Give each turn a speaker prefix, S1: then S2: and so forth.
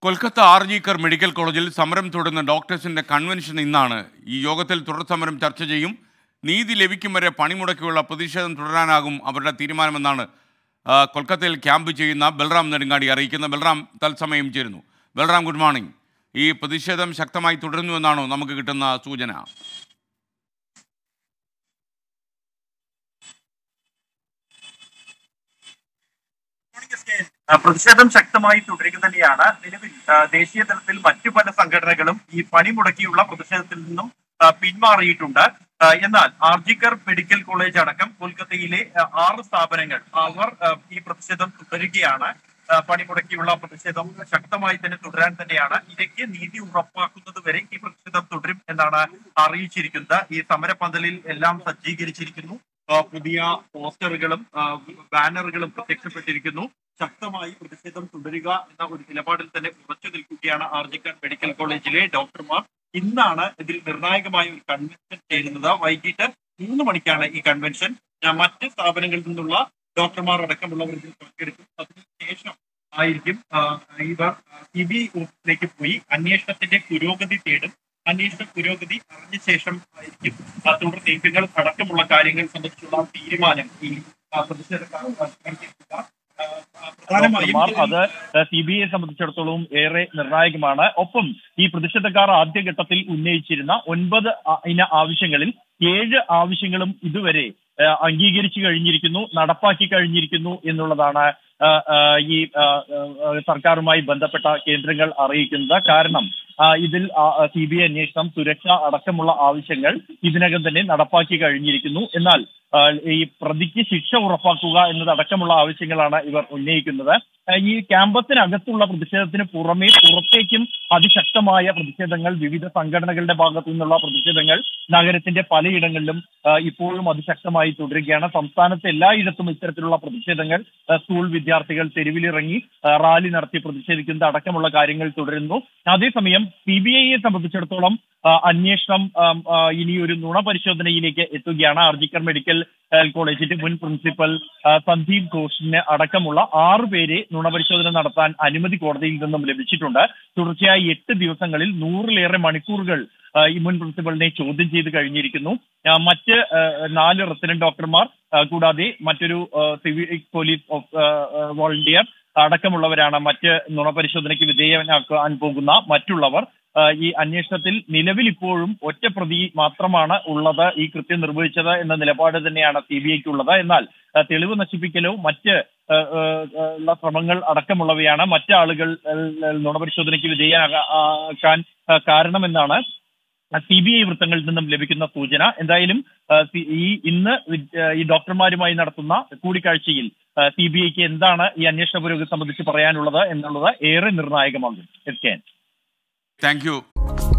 S1: Kolkata RG Kar medical കോളേജിൽ സമരം തുടരുന്ന ഡോക്ടേഴ്സിന്റെ കൺവെൻഷൻ ഇന്നാണ്. ഈ യോഗത്തിൽ തുടർ സമരം ചർച്ച ചെയ്യും. നീതി ലഭിക്കും വരെ പണിമുടക്കിയുള്ള പ്രതിഷേധം തുടരാനാകും അവരുടെ തീരുമാനമെന്നാണ് കൊൽക്കത്തയിൽ ക്യാമ്പ് ചെയ്യുന്ന ബൽറാം നെടുങ്ങാടി അറിയിക്കുന്ന. ബൽറാം തത്സമയം ചേരുന്നു. Balram, good morning. ഈ പ്രതിഷേധം ശക്തമായി തുടരുന്നുവെന്നാണോ നമുക്ക് കിട്ടുന്ന സൂചന?
S2: പ്രതിഷേധം ശക്തമായി തുടരുക തന്നെയാണ്. നിലവിൽ ദേശീയ തലത്തിൽ മറ്റു പല സംഘടനകളും ഈ പണിമുടക്കിയുള്ള പ്രതിഷേധത്തിൽ നിന്നും പിന്മാറിയിട്ടുണ്ട്. എന്നാൽ ആർജിക്കർ മെഡിക്കൽ കോളേജ് അടക്കം കൊൽക്കത്തയിലെ 6 സ്ഥാപനങ്ങൾ അവർ ഈ പ്രതിഷേധം തുടരുകയാണ്. പണിമുടക്കിയുള്ള പ്രതിഷേധം ശക്തമായി തന്നെ തുടരാൻ തന്നെയാണ്. ഇരയ്ക്ക് നീതി ഉറപ്പാക്കുന്നത് വരെ ഈ പ്രതിഷേധം തുടരും എന്നാണ് അറിയിച്ചിരിക്കുന്നത്. ഈ സമരപന്തലിൽ എല്ലാം സജ്ജീകരിച്ചിരിക്കുന്നു. പുതിയ പോസ്റ്ററുകളും ബാനറുകളും പ്രത്യക്ഷപ്പെട്ടിരിക്കുന്നു. ശക്തമായി പ്രതിഷേധം തുടരുക എന്ന ഒരു നിലപാടിൽ തന്നെ ഉറച്ചു നിൽക്കുകയാണ് ആർജിക്കർ മെഡിക്കൽ കോളേജിലെ ഡോക്ടർമാർ. ഇന്നാണ് ഇതിൽ നിർണായകമായ ഒരു കൺവെൻഷൻ ചേരുന്നത്. വൈകിട്ട് 3 മണിക്കാണ് ഈ കൺവെൻഷൻ. മറ്റ് സ്ഥാപനങ്ങളിൽ നിന്നുള്ള ഡോക്ടർമാർ അടക്കമുള്ളവർ ഇതിൽ പങ്കെടുക്കും. അതിനുശേഷം ആയിരിക്കും ഇവർ CBI ഓഫീസിലേക്ക് പോയി അന്വേഷണത്തിന്റെ പുരോഗതി തേടും. അന്വേഷണ പുരോഗതി അറിഞ്ഞ ശേഷം ആയിരിക്കും തുടർ നീക്കങ്ങൾ അടക്കമുള്ള കാര്യങ്ങൾ സംബന്ധിച്ചുള്ള തീരുമാനം ഈ പ്രതിഷേധക്കാർ.
S3: അത് CBIയെ സംബന്ധിച്ചിടത്തോളം ഏറെ നിർണായകമാണ്. ഒപ്പം ഈ പ്രതിഷേധക്കാർ ആദ്യഘട്ടത്തിൽ ഉന്നയിച്ചിരുന്ന 9 ഇന ആവശ്യങ്ങളിൽ 7 ആവശ്യങ്ങളും ഇതുവരെ അംഗീകരിച്ചു കഴിഞ്ഞിരിക്കുന്നു, നടപ്പാക്കി കഴിഞ്ഞിരിക്കുന്നു എന്നുള്ളതാണ് ഈ സർക്കാരുമായി ബന്ധപ്പെട്ട കേന്ദ്രങ്ങൾ അറിയിക്കുന്നത്. കാരണം ഇതിൽ CBI അന്വേഷണം, സുരക്ഷ അടക്കമുള്ള ആവശ്യങ്ങൾ ഇതിനകം തന്നെ നടപ്പാക്കി കഴിഞ്ഞിരിക്കുന്നു. എന്നാൽ ഈ പ്രതിക്ക് ശിക്ഷ ഉറപ്പാക്കുക എന്നതടക്കമുള്ള ആവശ്യങ്ങളാണ് ഇവർ ഉന്നയിക്കുന്നത്. ഈ ക്യാമ്പസിനകത്തുള്ള പ്രതിഷേധത്തിന് പുറമെ പുറത്തേക്കും അതിശക്തമായ പ്രതിഷേധങ്ങൾ, വിവിധ സംഘടനകളുടെ ഭാഗത്തു നിന്നുള്ള പ്രതിഷേധങ്ങൾ നഗരത്തിന്റെ പലയിടങ്ങളിലും ഇപ്പോഴും അതിശക്തമായി തുടരുകയാണ്. സംസ്ഥാനത്ത് എല്ലായിടത്തും ഇത്തരത്തിലുള്ള പ്രതിഷേധങ്ങൾ, സ്കൂൾ വിദ്യാർത്ഥികൾ തെരുവിലിറങ്ങി റാലി നടത്തി പ്രതിഷേധിക്കുന്നത് അടക്കമുള്ള കാര്യങ്ങൾ തുടരുന്നു. അതേസമയം CBIയെ സംബന്ധിച്ചിടത്തോളം അന്വേഷണം ഇനി ഒരു നുണ പരിശോധനയിലേക്ക് എത്തുകയാണ്. ആർജിക്കർ മെഡിക്കൽ കോളേജിന്റെ മുൻ പ്രിൻസിപ്പൽ സന്ദീപ് ഘോഷിന് അടക്കമുള്ള 6 പേരെ നുണപരിശോധന നടത്താൻ അനുമതി കോടതിയിൽ നിന്നും ലഭിച്ചിട്ടുണ്ട്. തുടർച്ചയായി 8 ദിവസങ്ങളിൽ 100-ലേറെ മണിക്കൂറുകൾ ഈ മുൻ പ്രിൻസിപ്പലിനെ ചോദ്യം ചെയ്ത് കഴിഞ്ഞിരിക്കുന്നു. മറ്റ് 4 റെസിഡന്റ് ഡോക്ടർമാർ കൂടാതെ മറ്റൊരു സിവിൽ പോലീസ് വോളണ്ടിയർ അടക്കമുള്ളവരാണ് മറ്റ് നുണപരിശോധനയ്ക്ക് വിധേയനാക്കാൻ പോകുന്ന മറ്റുള്ളവർ. ഈ അന്വേഷണത്തിൽ നിലവിൽ ഇപ്പോഴും ഒറ്റ പ്രതി മാത്രമാണ് ഉള്ളത് ഈ കൃത്യം നിർവഹിച്ചത് എന്ന നിലപാട് തന്നെയാണ് CBIക്കുള്ളത്. എന്നാൽ തെളിവ് നശിപ്പിക്കലോ മറ്റ് ശ്രമങ്ങൾ അടക്കമുള്ളവയാണ് മറ്റ് ആളുകൾ നുണപരിശോധനയ്ക്ക് വിധേയനാക്കാൻ കാരണമെന്നാണ് CBI വൃത്തങ്ങളിൽ നിന്നും ലഭിക്കുന്ന സൂചന. എന്തായാലും ഇന്ന് ഈ ഡോക്ടർമാരുമായി നടത്തുന്ന കൂടിക്കാഴ്ചയിൽ CBIക്ക് എന്താണ് ഈ അന്വേഷണ പുരോഗതി സംബന്ധിച്ച് പറയാനുള്ളത് എന്നുള്ളത് ഏറെ നിർണായകമാകും.
S1: Thank you.